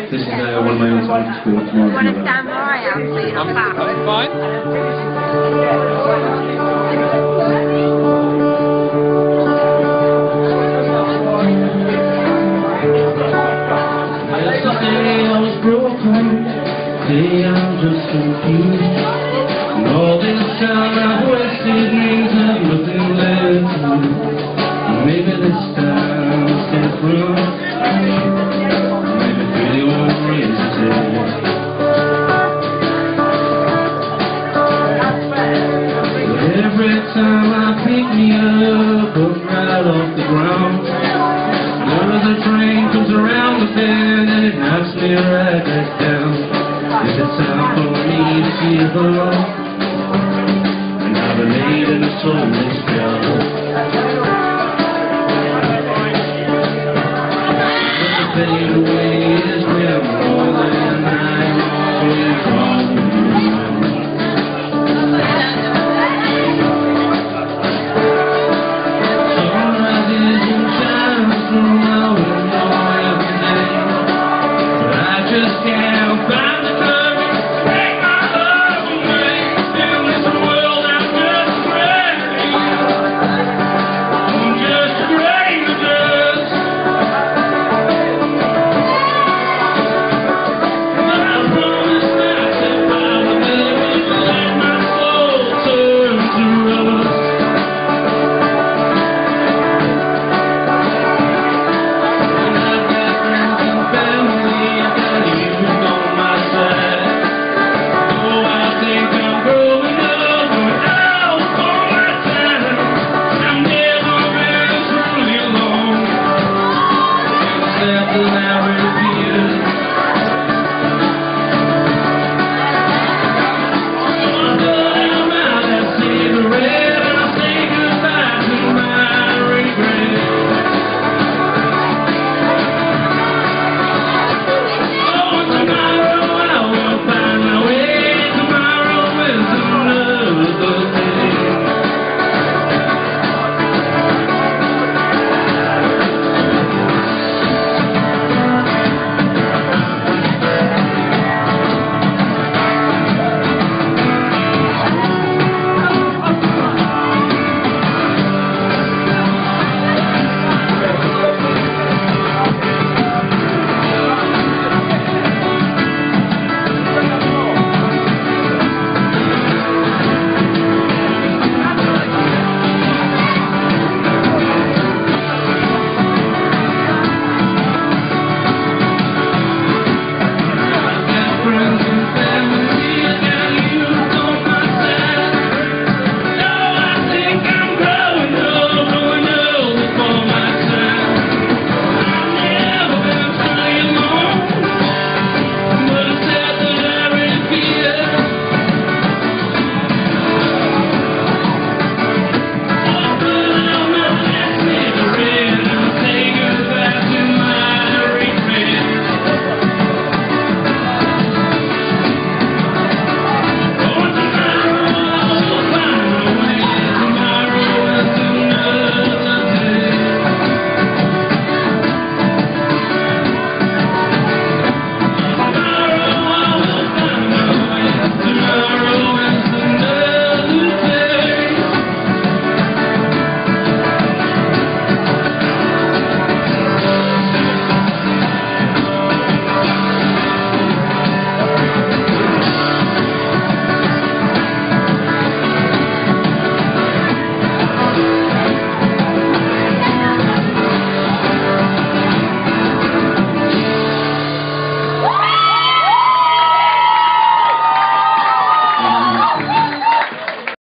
This is one of my own songs called You want to stand where I am so you're not back? That's fine. Yesterday I was broken, today I'm just confused. And all this time I've wasted means I've nothing left to do. Maybe this time I'll step through. Maybe really won't raise his head. But every time I pick me up, I'm right off the ground. Another train comes around the bend and it knocks me right back down. Is it time for me to give up? And I've been made in a soulless